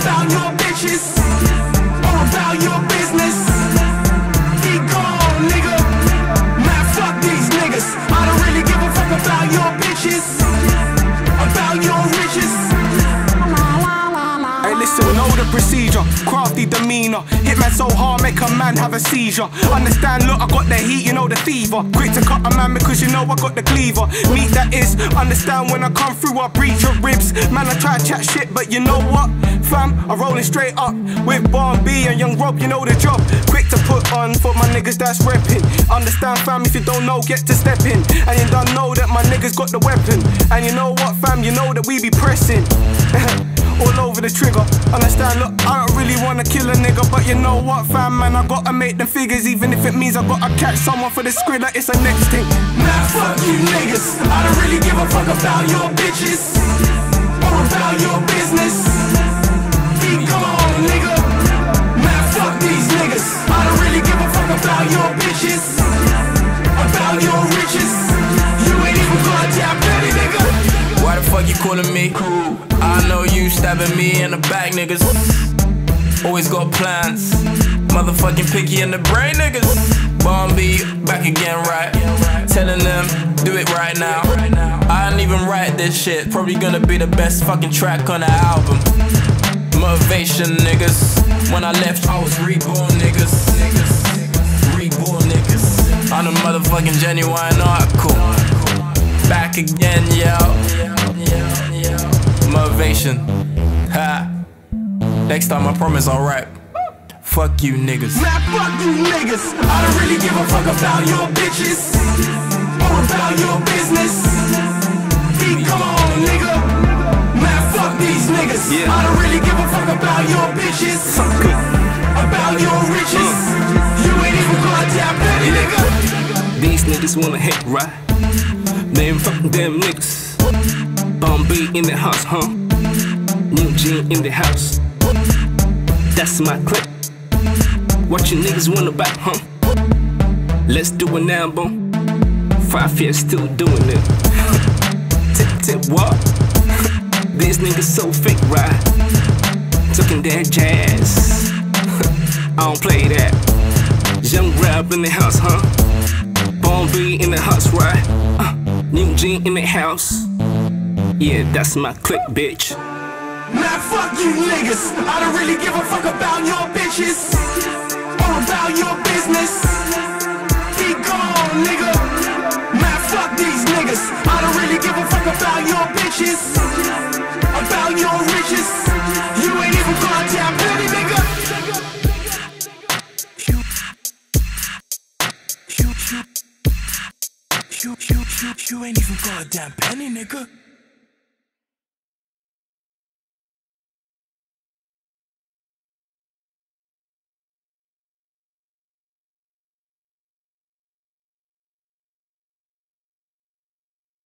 about your bitches or about your business. Be gone, nigga. Man, fuck these niggas. I don't really give a fuck about your bitches, about your riches. Hey, listen, know the procedure, crafty demeanor. Hit man so hard, make a man have a seizure. Understand, look, I got the heat, you know the fever. Quick to cut a man because you know I got the cleaver. Meat that is, understand when I come through, I breach your ribs. Man, I try to chat shit, but you know what? Fam, I'm rolling straight up with Barn B and Young Rob, you know the job. Quick to put on for my niggas that's reppin'. Understand, fam, if you don't know, get to step in. And you don't know that my niggas got the weapon. And you know what, fam, you know that we be pressing. All over the trigger. Understand, look, I don't really wanna kill a nigga, but you know what, fam, man, I gotta make them figures, even if it means I gotta catch someone for the skrilla, it's the next thing. Man, fuck you niggas. I don't really give a fuck about your bitches or about your business. Be gone, nigga. Man, fuck these niggas. I don't really give a fuck about your bitches, about your riches. You ain't even goddamn petty, nigga. Why the fuck you calling me cool? I know you stabbing me in the back, niggas. Always got plans. Motherfucking picky in the brain, niggas. Barn B, back again, right? Telling them, do it right now. I didn't even write this shit. Probably gonna be the best fucking track on the album. Motivation, niggas. When I left, I was reborn, niggas. Reborn, niggas. I'm a motherfucking genuine article. Back again, yo. Motivation. Ha. Next time I promise I'll rap. Fuck you niggas. Man, fuck you niggas. I don't really give a fuck about your bitches or about your business. Be gone, nigga. Man, fuck these niggas. I don't really give a fuck about your bitches, about your riches. You ain't even goddamn petty, nigga. These niggas wanna hate, right? They ain't fucking damn niggas. Barn B in the house, huh? New Jean in the house. That's my clip. What you niggas wanna back, huh? Let's do it now, boom. 5 years still doing it. Tip, what? These niggas so fake, right? Talking that jazz. I don't play that. Young Rap in the house, huh? Barn B in the house, right? New Jean in the house. Yeah, that's my click, bitch. Man, fuck you niggas. I don't really give a fuck about your bitches or about your business. Be gone, nigga. Man, fuck these niggas. I don't really give a fuck about your bitches, about your riches. You ain't even goddamn petty, nigga. You ain't even goddamn penny, nigga.